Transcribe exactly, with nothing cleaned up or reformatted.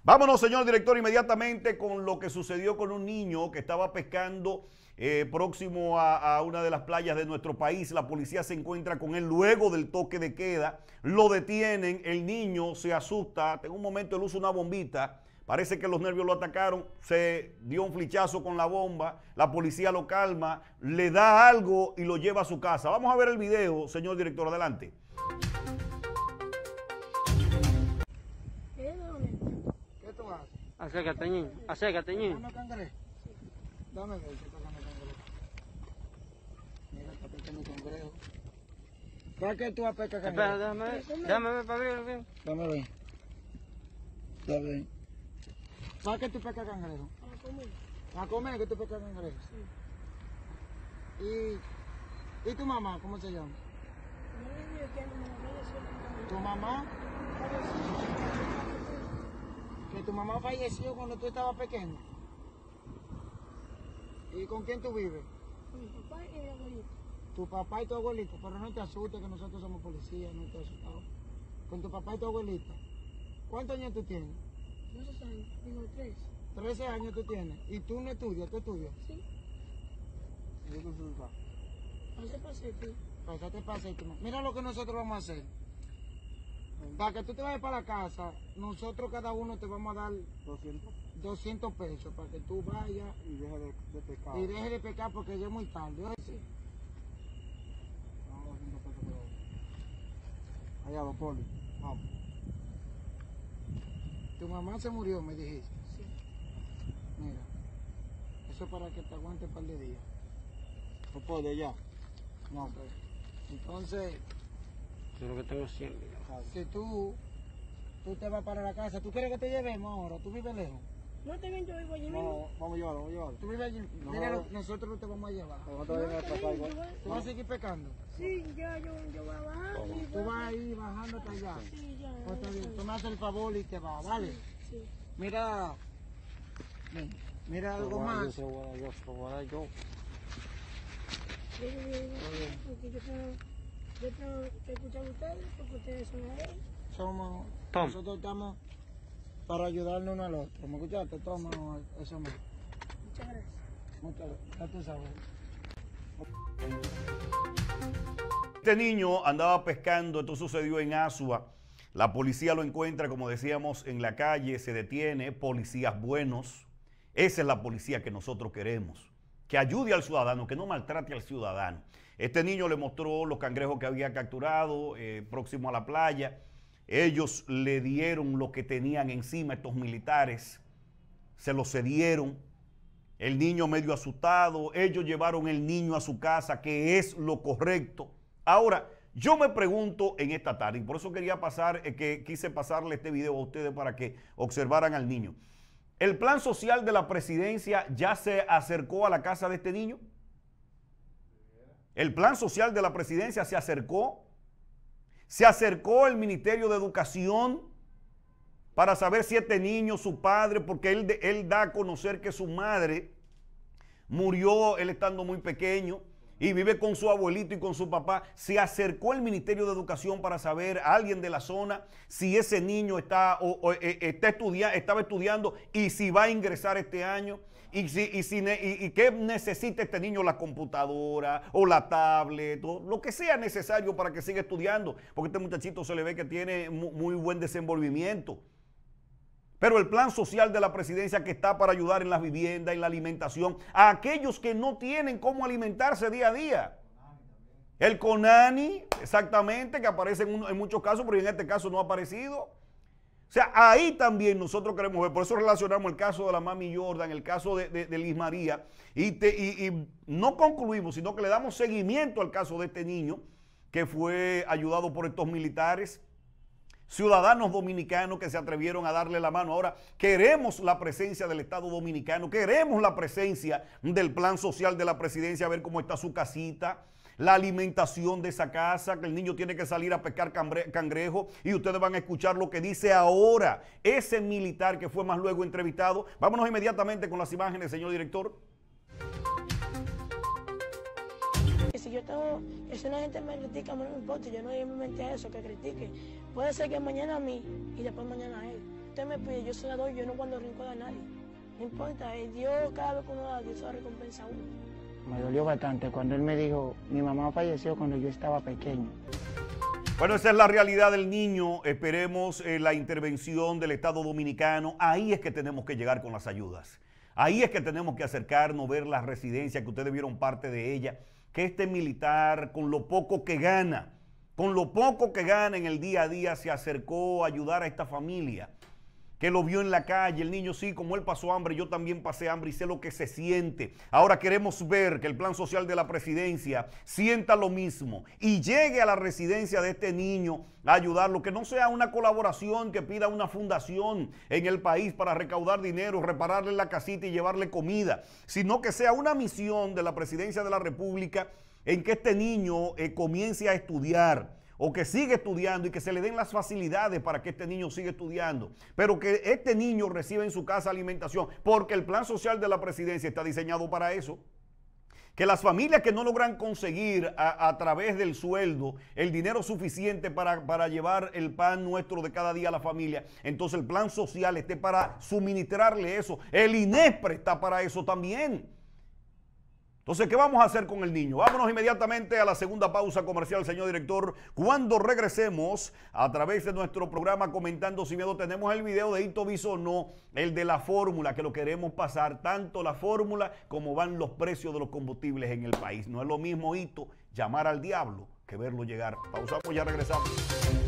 Vámonos, señor director, inmediatamente con lo que sucedió con un niño que estaba pescando eh, próximo a, a una de las playas de nuestro país. La policía se encuentra con él luego del toque de queda, lo detienen, el niño se asusta, en un momento él usa una bombita, parece que los nervios lo atacaron, se dio un flechazo con la bomba, la policía lo calma, le da algo y lo lleva a su casa. Vamos a ver el video, señor director, adelante. Acércate, niño. Acércate, niño. Dame cangrejo. Dame ver, que está dando cangrejo. Mira, está pescando cangrejo. ¿Para qué tú vas a pescar cangrejo? Espera, déjame ver. Déjame ver para verlo bien. Dame ver. Está bien. ¿Para qué tú pescas cangrejo? A comer. ¿A comer que tú pescas cangrejo? Sí. ¿Y, ¿Y tu mamá, cómo se llama? ¿Tu mamá? Que tu mamá falleció cuando tú estabas pequeño. ¿Y con quién tú vives? Con mi papá y mi abuelito. Tu papá y tu abuelito, pero no te asustes que nosotros somos policías, no te asustado. Con tu papá y tu abuelita. ¿Cuántos años tú tienes? doce años, digo tres. trece años tú tienes. ¿Y tú no estudias? ¿Tú estudias? Sí. ¿Y tú estudias? Pase, pase, tú. Pásate, pásate. Mira lo que nosotros vamos a hacer. Para que tú te vayas para la casa, nosotros cada uno te vamos a dar doscientos pesos para que tú vayas Y deje de, de pecar. y dejes de pecar porque ya es muy tarde. ¿Oye? Sí. Vamos, doscientos pesos por hoy. Allá, los polis. Vamos. Tu mamá se murió, me dijiste. Sí. Mira, eso es para que te aguante un par de días. Los polis, allá. No, pues. Entonces, Yo lo que tengo es cien mil. si tú, tú te vas para la casa, ¿tú quieres que te llevemos ahora? ¿Tú vives lejos? No te ven, yo vivo allí mismo. Vamos, vamos a llevarlo, vamos a llevarlo. ¿Tú vives allí? No. Mira, lo- nosotros no te vamos a llevar. Pero no te vayan a atrapar igual. ¿Tú vas a seguir pecando? Sí, ya, yo, yo voy a bajar. y Tú vas a ir bajando hasta allá. Sí, ya. Pues está bien, tú me haces el favor y te vas, ¿vale? Sí. Mira, ven, mira algo Se lo voy a dar yo, más. se lo voy a dar yo, se lo voy a dar yo. Yo vivo allí, porque yo tengo, yo tengo que escuchar a ustedes, porque ustedes son a él. Somos, Tom. nosotros estamos para ayudarnos uno al otro. ¿Me escuchaste? Toma eso más. Muchas gracias. Muchas gracias. Ya tú sabes. Este niño andaba pescando, esto sucedió en Asua. La policía lo encuentra, como decíamos, en la calle, se detiene, policías buenos. Esa es la policía que nosotros queremos, que ayude al ciudadano, que no maltrate al ciudadano. Este niño le mostró los cangrejos que había capturado eh, próximo a la playa. Ellos le dieron lo que tenían encima, estos militares, se lo cedieron. El niño medio asustado, ellos llevaron el niño a su casa, que es lo correcto. Ahora, yo me pregunto en esta tarde, y por eso quería pasar, eh, que quise pasarle este video a ustedes para que observaran al niño. ¿El plan social de la presidencia ya se acercó a la casa de este niño? ¿El plan social de la presidencia se acercó? ¿Se acercó el Ministerio de Educación para saber si este niño, su padre, porque él, él da a conocer que su madre murió él estando muy pequeño y vive con su abuelito y con su papá? ¿Se acercó el Ministerio de Educación para saber a alguien de la zona si ese niño está, o, o, eh, está estudia, estaba estudiando y si va a ingresar este año? Y, si, y, si, y, y qué necesita este niño, la computadora o la tablet, o lo que sea necesario para que siga estudiando, porque este muchachito se le ve que tiene muy, muy buen desenvolvimiento. Pero el plan social de la presidencia, que está para ayudar en las viviendas, en la alimentación, a aquellos que no tienen cómo alimentarse día a día. El CONANI, exactamente, que aparece en, un, en muchos casos, pero en este caso no ha aparecido. O sea, ahí también nosotros queremos ver, por eso relacionamos el caso de la mami Jordan, el caso de, de, de Liz María, y, te, y, y no concluimos, sino que le damos seguimiento al caso de este niño que fue ayudado por estos militares, ciudadanos dominicanos que se atrevieron a darle la mano. Ahora queremos la presencia del Estado Dominicano, queremos la presencia del plan social de la presidencia, a ver cómo está su casita, la alimentación de esa casa, que el niño tiene que salir a pescar cangrejo, y ustedes van a escuchar lo que dice ahora ese militar que fue más luego entrevistado. Vámonos inmediatamente con las imágenes, señor director. Si yo tengo, si una gente me critica, a mí no me importa, yo no me mente a eso, que critique. Puede ser que mañana a mí y después mañana a él. usted me pide, yo se la doy, yo no guardo rencor a nadie. No importa, es Dios, cada vez que uno da, Dios se la recompensa a uno. Me dolió bastante cuando él me dijo, mi mamá falleció cuando yo estaba pequeño. Bueno, esa es la realidad del niño. Esperemos eh, la intervención del Estado Dominicano. Ahí es que tenemos que llegar con las ayudas. Ahí es que tenemos que acercarnos, ver las residencias, que ustedes vieron parte de ella, que este militar, con lo poco que gana, con lo poco que gana en el día a día, se acercó a ayudar a esta familia, que lo vio en la calle. El niño, sí, como él pasó hambre, yo también pasé hambre y sé lo que se siente. Ahora queremos ver que el plan social de la presidencia sienta lo mismo y llegue a la residencia de este niño a ayudarlo, que no sea una colaboración que pida una fundación en el país para recaudar dinero, repararle la casita y llevarle comida, sino que sea una misión de la presidencia de la República en que este niño eh, comience a estudiar, o que siga estudiando y que se le den las facilidades para que este niño siga estudiando, pero que este niño reciba en su casa alimentación, porque el plan social de la presidencia está diseñado para eso. Que las familias que no logran conseguir a, a través del sueldo el dinero suficiente para, para llevar el pan nuestro de cada día a la familia, entonces el plan social esté para suministrarle eso. El INESPRE está para eso también. Entonces, ¿qué vamos a hacer con el niño? Vámonos inmediatamente a la segunda pausa comercial, señor director. Cuando regresemos a través de nuestro programa Comentando Sin Miedo, tenemos el video de Hito Bisonó, el de la fórmula, que lo queremos pasar, tanto la fórmula como van los precios de los combustibles en el país. No es lo mismo, Hito, llamar al diablo que verlo llegar. Pausamos, ya regresamos.